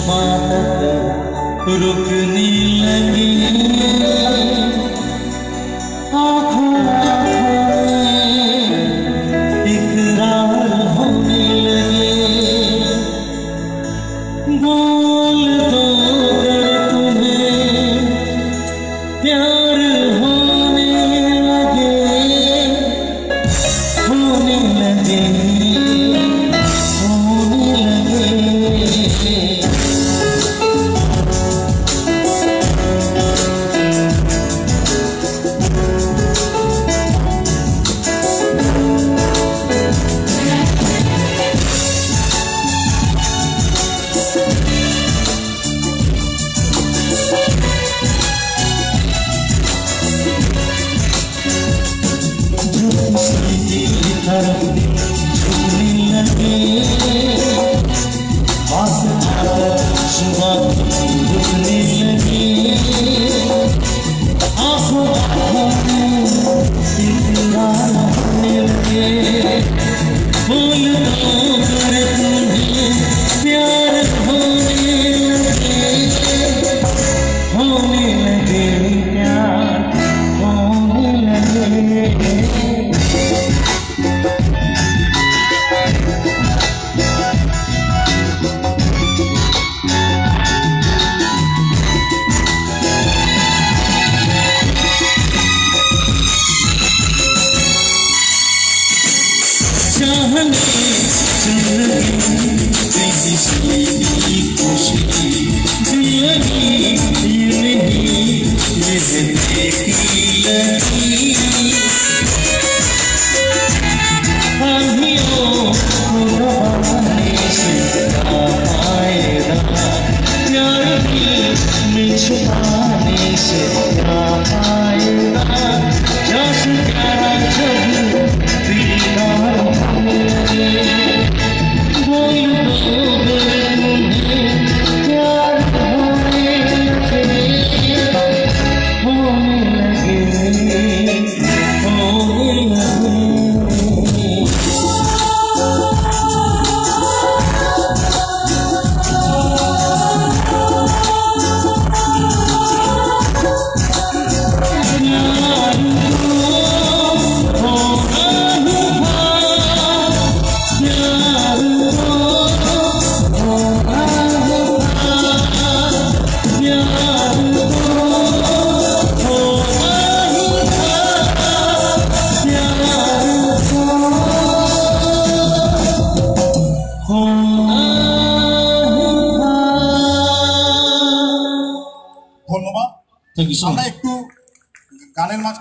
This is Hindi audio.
तक रुकने लगी, आँखों में इकरार होने लगे। बोल दो अगर तुम्हें प्यार होने लगे, होने लगे, होने लगे। झूमने लगे, पास आकर सुबह रुकने लगे। आँखों में इकरार होने लगे। बोल दो अगर तुम्हें प्यार होने लगे, होने लगे, प्यार होने लगे। चाहने जिंदगी की खुशी जिंदगी ये रहने की लगी। आंधियों को दबाने से क्या फायदा, प्यार की में छुपाने से क्या फायदा। जस प्यारा जब दीदार होने लगे। बोल दो अगर तुम्हें प्यार होने लगे, होने लगे, होने लगे। ধন্যবাদ। আমরা একটু গানের মাঝে